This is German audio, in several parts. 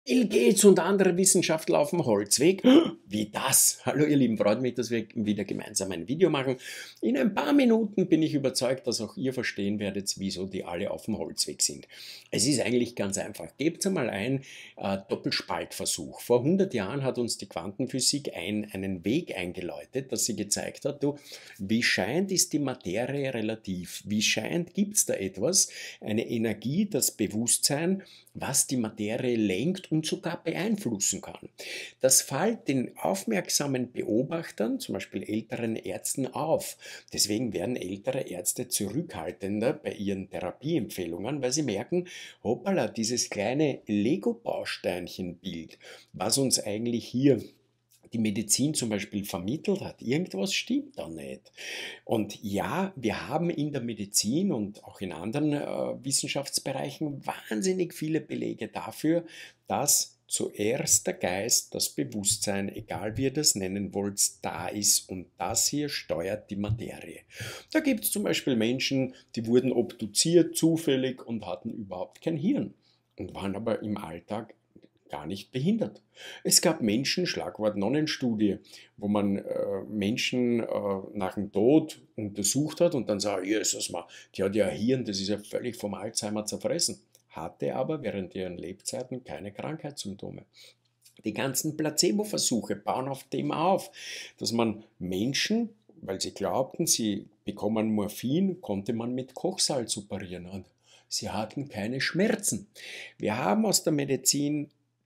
Bill Gates und andere Wissenschaftler auf dem Holzweg. Wie das? Hallo ihr Lieben, freut mich, dass wir wieder gemeinsam ein Video machen. In ein paar Minuten bin ich überzeugt, dass auch ihr verstehen werdet, wieso die alle auf dem Holzweg sind. Es ist eigentlich ganz einfach. Gebt einmal ein Doppelspaltversuch. Vor 100 Jahren hat uns die Quantenphysik einen Weg eingeläutet, dass sie gezeigt hat, du, wie scheint ist die Materie relativ? Wie scheint gibt es da etwas, eine Energie, das Bewusstsein, was die Materie lenkt und sogar beeinflussen kann. Das fällt den aufmerksamen Beobachtern, zum Beispiel älteren Ärzten, auf. Deswegen werden ältere Ärzte zurückhaltender bei ihren Therapieempfehlungen, weil sie merken, hoppala, dieses kleine Lego-Bausteinchen-Bild, was uns eigentlich hier die Medizin zum Beispiel vermittelt hat, irgendwas stimmt da nicht. Und ja, wir haben in der Medizin und auch in anderen Wissenschaftsbereichen wahnsinnig viele Belege dafür, dass zuerst der Geist, das Bewusstsein, egal wie ihr das nennen wollt, da ist und das hier steuert die Materie. Da gibt es zum Beispiel Menschen, die wurden obduziert zufällig und hatten überhaupt kein Hirn und waren aber im Alltag gar nicht behindert. Es gab Menschen, Schlagwort Nonnenstudie, wo man Menschen nach dem Tod untersucht hat und dann sagt, Jesus, man, die hat ja ein Hirn, das ist ja völlig vom Alzheimer zerfressen. Hatte aber während ihren Lebzeiten keine Krankheitssymptome. Die ganzen Placebo-Versuche bauen auf dem auf, dass man Menschen, weil sie glaubten, sie bekommen Morphin, konnte man mit Kochsalz operieren und sie hatten keine Schmerzen. Wir haben aus der Medizin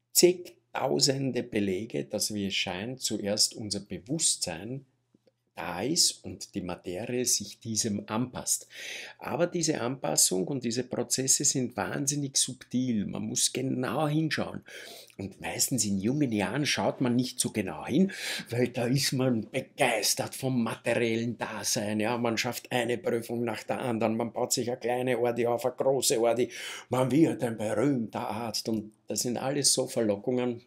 zigtausende Belege, dass wie es scheint, zuerst unser Bewusstsein da ist und die Materie sich diesem anpasst. Aber diese Anpassung und diese Prozesse sind wahnsinnig subtil. Man muss genau hinschauen. Und meistens in jungen Jahren schaut man nicht so genau hin, weil da ist man begeistert vom materiellen Dasein. Ja, man schafft eine Prüfung nach der anderen, man baut sich eine kleine Ordi auf, eine große Ordi, man wird ein berühmter Arzt. Und das sind alles so Verlockungen,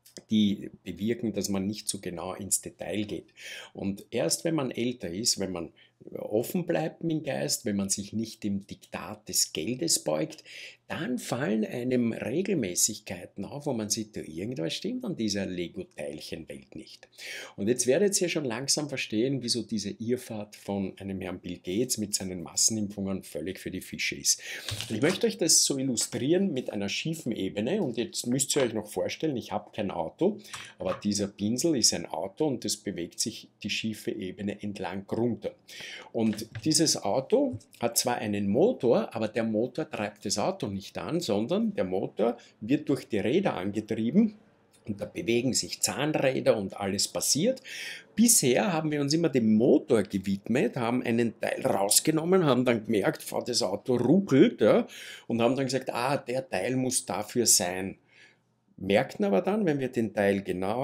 die bewirken, dass man nicht so genau ins Detail geht. Und erst wenn man älter ist, wenn man offen bleibt im Geist, wenn man sich nicht dem Diktat des Geldes beugt, dann fallen einem Regelmäßigkeiten auf, wo man sieht, da irgendwas stimmt an dieser Lego-Teilchenwelt nicht. Und jetzt werdet ihr schon langsam verstehen, wieso diese Irrfahrt von einem Herrn Bill Gates mit seinen Massenimpfungen völlig für die Fische ist. Ich möchte euch das so illustrieren mit einer schiefen Ebene und jetzt müsst ihr euch noch vorstellen, ich habe kein Auto, aber dieser Pinsel ist ein Auto und das bewegt sich die schiefe Ebene entlang runter. Und dieses Auto hat zwar einen Motor, aber der Motor treibt das Auto nicht an, sondern der Motor wird durch die Räder angetrieben und da bewegen sich Zahnräder und alles passiert. Bisher haben wir uns immer dem Motor gewidmet, haben einen Teil rausgenommen, haben dann gemerkt, das Auto ruckelt, ja, und haben dann gesagt, der Teil muss dafür sein. Merkten aber dann, wenn wir den Teil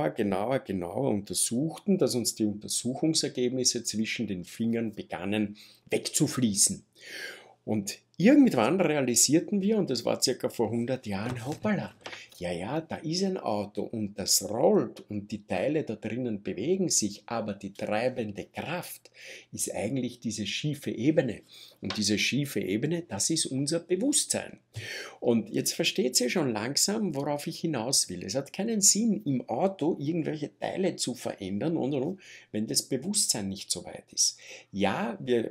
genauer untersuchten, dass uns die Untersuchungsergebnisse zwischen den Fingern begannen wegzufließen. Und irgendwann realisierten wir, und das war circa vor 100 Jahren, hoppala, ja, da ist ein Auto und das rollt und die Teile da drinnen bewegen sich, aber die treibende Kraft ist eigentlich diese schiefe Ebene. Und diese schiefe Ebene, das ist unser Bewusstsein. Und jetzt versteht ihr schon langsam, worauf ich hinaus will. Es hat keinen Sinn, im Auto irgendwelche Teile zu verändern, wenn das Bewusstsein nicht so weit ist. Ja, wir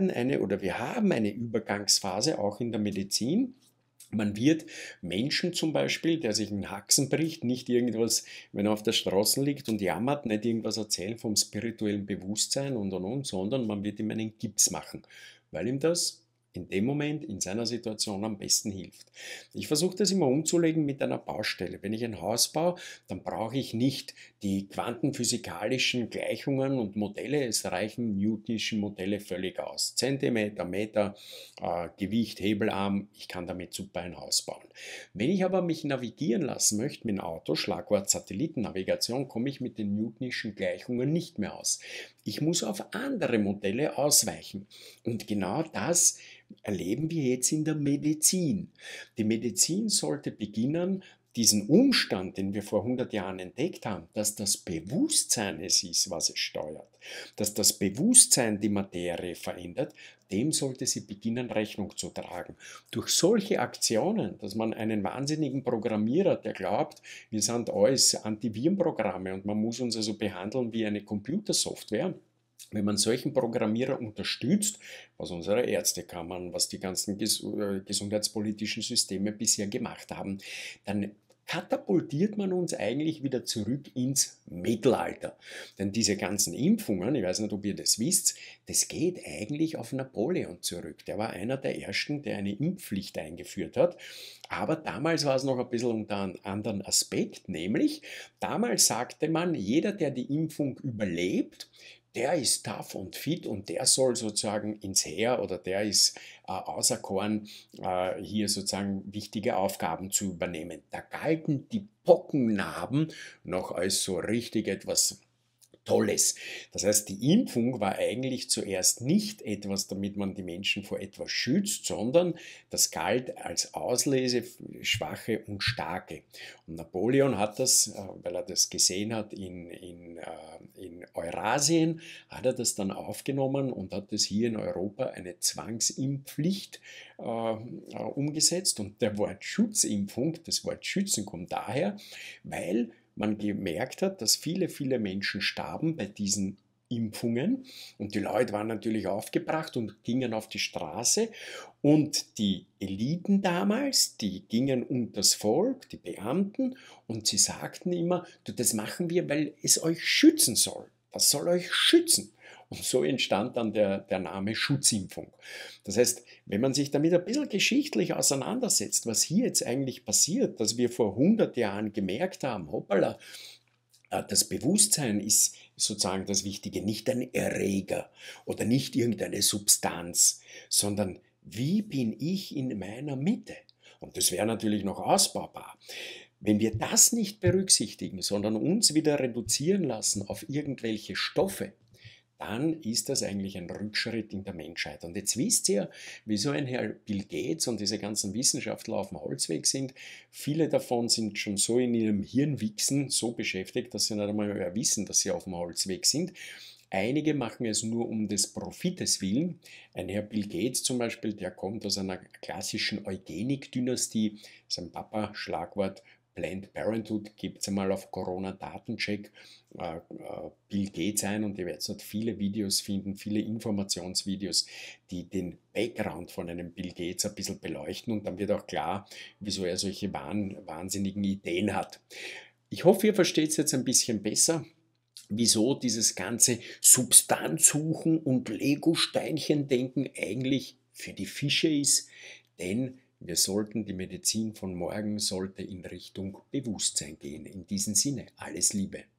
haben eine Übergangsphase auch in der Medizin. Man wird Menschen zum Beispiel, der sich einen Haxen bricht, nicht irgendwas, wenn er auf der Straße liegt und jammert, nicht irgendwas erzählen vom spirituellen Bewusstsein sondern man wird ihm einen Gips machen, weil ihm das in dem Moment, in seiner Situation am besten hilft. Ich versuche das immer umzulegen mit einer Baustelle. Wenn ich ein Haus baue, dann brauche ich nicht die quantenphysikalischen Gleichungen und Modelle. Es reichen Newtonschen Modelle völlig aus. Zentimeter, Meter, Gewicht, Hebelarm, ich kann damit super ein Haus bauen. Wenn ich aber mich navigieren lassen möchte mit dem Auto, Schlagwort Satellitennavigation, komme ich mit den Newtonschen Gleichungen nicht mehr aus. Ich muss auf andere Modelle ausweichen. Und genau das erleben wir jetzt in der Medizin. Die Medizin sollte beginnen, diesen Umstand, den wir vor 100 Jahren entdeckt haben, dass das Bewusstsein es ist, was es steuert, dass das Bewusstsein die Materie verändert, dem sollte sie beginnen, Rechnung zu tragen. Durch solche Aktionen, dass man einen wahnsinnigen Programmierer, der glaubt, wir sind alles Antivirenprogramme und man muss uns also behandeln wie eine Computersoftware, wenn man solchen Programmierer unterstützt, was unsere Ärztekammern, was die ganzen gesundheitspolitischen Systeme bisher gemacht haben, dann katapultiert man uns eigentlich wieder zurück ins Mittelalter. Denn diese ganzen Impfungen, ich weiß nicht, ob ihr das wisst, das geht eigentlich auf Napoleon zurück. Der war einer der ersten, der eine Impfpflicht eingeführt hat. Aber damals war es noch ein bisschen unter einem anderen Aspekt, nämlich damals sagte man, jeder, der die Impfung überlebt, der ist tough und fit und der soll sozusagen ins Heer oder der ist auserkoren, hier sozusagen wichtige Aufgaben zu übernehmen. Da galten die Pockennarben noch als so richtig etwas Tolles. Das heißt, die Impfung war eigentlich zuerst nicht etwas, damit man die Menschen vor etwas schützt, sondern das galt als Auslese für Schwache und Starke. Und Napoleon hat das, weil er das gesehen hat in Eurasien, hat er das dann aufgenommen und hat das hier in Europa eine Zwangsimpfpflicht umgesetzt. Und der Wort Schutzimpfung, das Wort Schützen kommt daher, weil man gemerkt hat, dass viele, viele Menschen starben bei diesen Impfungen und die Leute waren natürlich aufgebracht und gingen auf die Straße und die Eliten damals, die gingen unters Volk, die Beamten und sie sagten immer, du, das machen wir, weil es euch schützen soll. Das soll euch schützen. Und so entstand dann der Name Schutzimpfung. Das heißt, wenn man sich damit ein bisschen geschichtlich auseinandersetzt, was hier jetzt eigentlich passiert, dass wir vor 100 Jahren gemerkt haben, hoppala, das Bewusstsein ist sozusagen das Wichtige, nicht ein Erreger oder nicht irgendeine Substanz, sondern wie bin ich in meiner Mitte? Und das wäre natürlich noch ausbaubar. Wenn wir das nicht berücksichtigen, sondern uns wieder reduzieren lassen auf irgendwelche Stoffe, dann ist das eigentlich ein Rückschritt in der Menschheit. Und jetzt wisst ihr, wieso ein Herr Bill Gates und diese ganzen Wissenschaftler auf dem Holzweg sind. Viele davon sind schon so in ihrem Hirnwichsen so beschäftigt, dass sie nicht einmal mehr wissen, dass sie auf dem Holzweg sind. Einige machen es nur um des Profites willen. Ein Herr Bill Gates zum Beispiel, der kommt aus einer klassischen Eugenik-Dynastie, sein Papa-Schlagwort Planned Parenthood, gebt einmal auf Corona-Datencheck Bill Gates ein und ihr werdet dort viele Videos finden, viele Informationsvideos, die den Background von einem Bill Gates ein bisschen beleuchten und dann wird auch klar, wieso er solche wahnsinnigen Ideen hat. Ich hoffe, ihr versteht es jetzt ein bisschen besser, wieso dieses ganze Substanzsuchen und Lego-Steinchen-Denken eigentlich für die Fische ist, denn wir sollten, die Medizin von morgen sollte in Richtung Bewusstsein gehen. In diesem Sinne, alles Liebe.